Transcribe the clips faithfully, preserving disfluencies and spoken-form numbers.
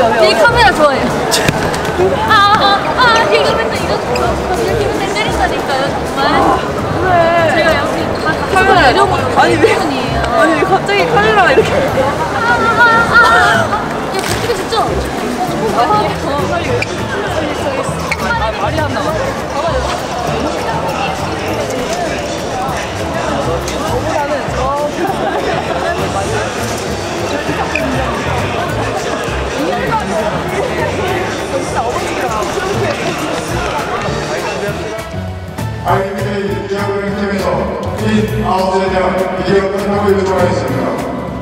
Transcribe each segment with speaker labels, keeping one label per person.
Speaker 1: 이 카메라 좋아해요. 아아아 이거 맨날 이거 이렇게 맨날 때린다니까요 정말.
Speaker 2: 그래.
Speaker 1: 제가 여기 다
Speaker 2: 카메라
Speaker 1: 이러고
Speaker 2: 아니 왜 아니 왜 갑자기 카메라가 이렇게
Speaker 1: 아아아 야 그렇게 진짜 어 빨리 빨리
Speaker 2: 말이 안 나와.
Speaker 3: 아이엠에이 대학은행팀에서 빈 아웃에 대한 이기가 끝나고 있도록 하겠습니다.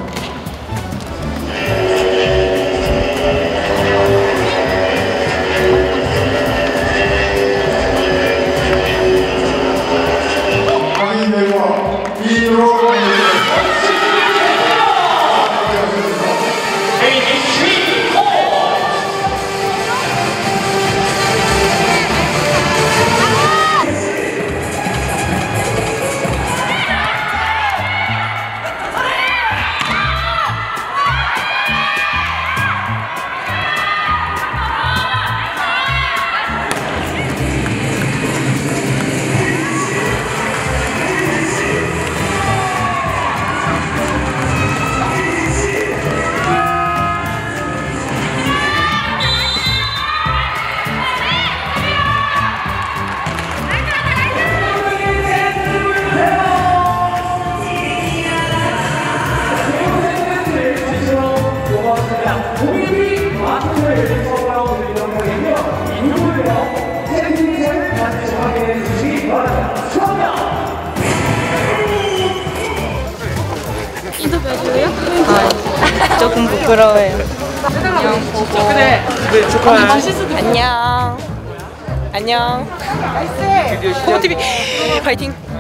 Speaker 3: 아이엠에이와 이로
Speaker 1: 인터뷰하실래요?
Speaker 4: 아, 조금 부끄러워요. 안녕 보고.
Speaker 2: 그래. 네 축하해.
Speaker 4: 안녕. 안녕. 보고티비 파이팅.